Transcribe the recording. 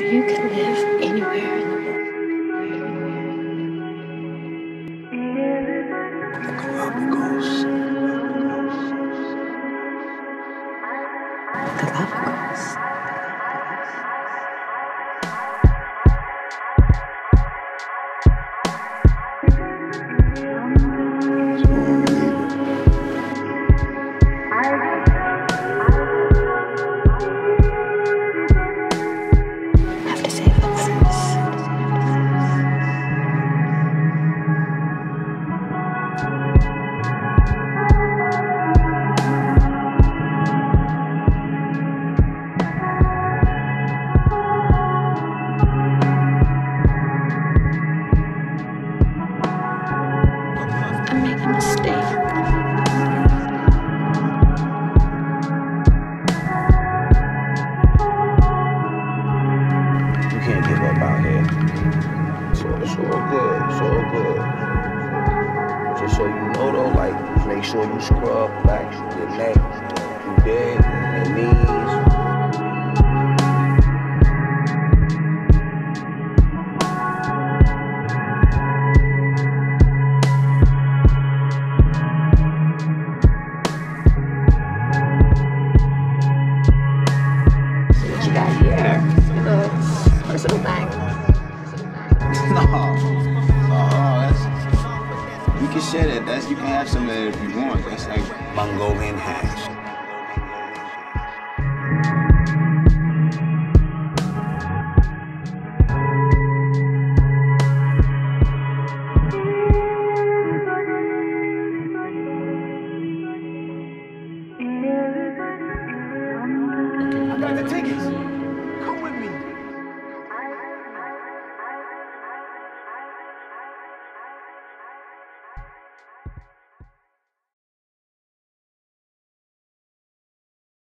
You can live anywhere in the world. The Galapagos. Galapagos. Have to save Lotus. I made a mistake. You can't give up out here. So it's all good. It's all good. Just so you know though, like, make sure you scrub back your neck, you dig, your knees. What you got here? You know, personal thing. No, that's, you can share that. You can have some of that if you want. That's like Mongolian hash.